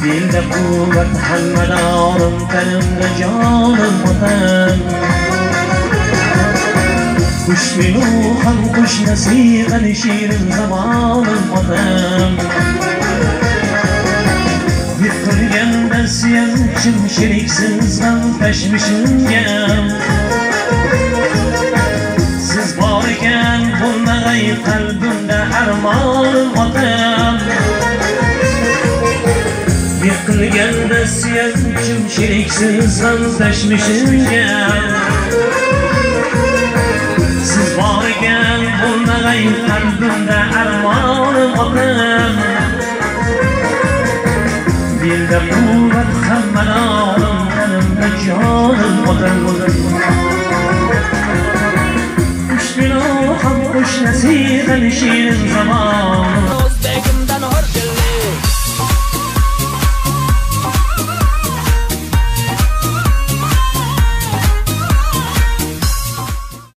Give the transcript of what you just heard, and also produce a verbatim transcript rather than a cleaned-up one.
Dilde kuvvet hammedarım, tenimde canım vatan. Kuş miluhan, kuş nasiben, şiirin zamanım vatan. Yıkılganda siyançım, şeriksiz ben peşmişimgem. Siz varken bulmagay kalbimde armanım vatan. Yıkılganda siyançım, şeriksiz ben peşmişimgem. Siz varken bulmagay kalbimde armanım vatan. Dilde kuvvet hammedarım, tenimde canım vatan. Kuş miluhan, kuş nasiben, şiirin zamanım.